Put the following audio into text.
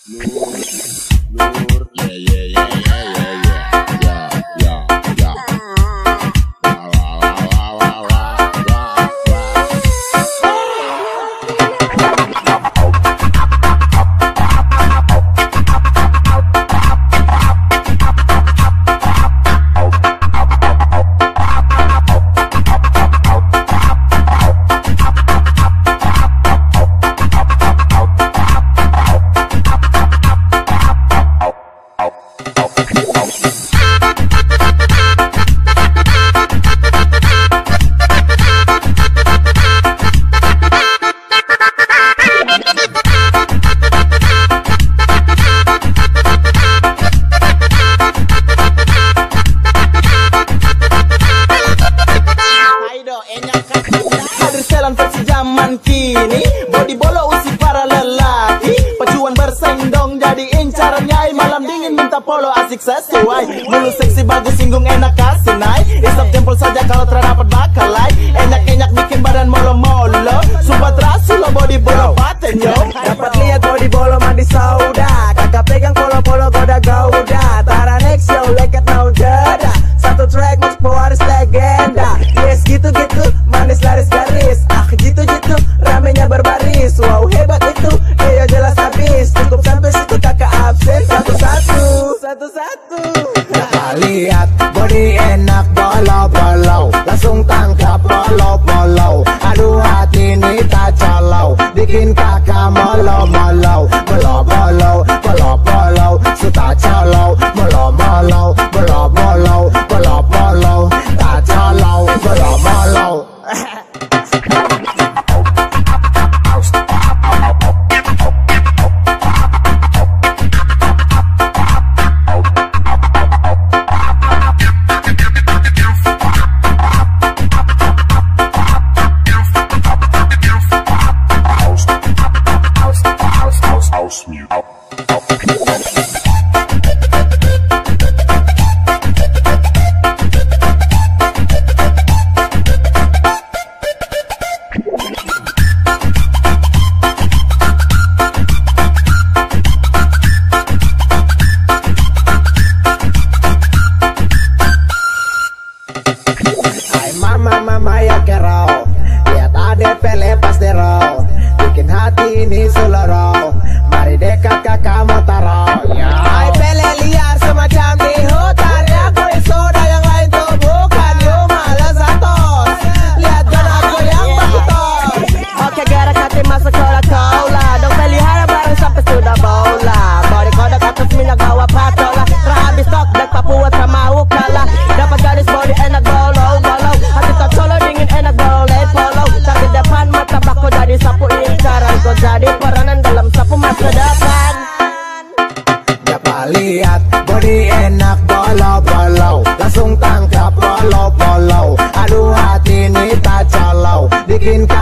Zaman kini body bolo usik para lelaki, pacuan bersaing dong jadi incaran nyai. Malam dingin minta polo asik sesuai, mulu seksi bagus singgung enak kasih naik. Isap jempol saja kalau terdapat bakalai, enyak-enyak bikin badan molo-molo. Sumpah terasa lo body bolo paten yo. Dapat lihat body bolo mandi sauda, kakak pegang polo-polo goda gauda. Tara next yo leket now jeda, satu track mas pewaris legenda. Yes gitu-gitu manis laris garis, gitu-gitu ramenya berbaris. Wow hebat itu, iya jelas habis. Cukup sampai situ kakak absen satu-satu. Dapat lihat body enak bolo-bolo, langsung tangkap bolo-bolo. Aduh hati ini tak calau, bikin kakak molo-molo. Bolo-bolo, bolo-bolo, suka calau. Bolo-bolo, bolo-bolo, bolo-bolo, tak calau. Bolo-bolo. Mama ya kerau, lihat ADP lepas derau, bikin hati ini selorau. Mari dekat kakak mau taruh ya. Hai pele liar semacam di hutan, ya aku soda yang lain tuh bukan. Yo malas atos, lihat kan aku yang bakutos. Oke gerak hati masuk cola-cola, dong pelihara bareng sampai sudah bola. Body kodok atas minyak bawa patola, terhabis stok dek Papua sama ukala. Dapat garis body enak bolo-bolo, hati tak solo dingin enak boleh polo. Tapi depan mata bako jadi sapu incaran, kau jadi peranan dalam sapu masa depan. Dapat lihat body enak bolo-bolo, langsung tangkap bolo-bolo. Aduh hati ini tak calau, bikin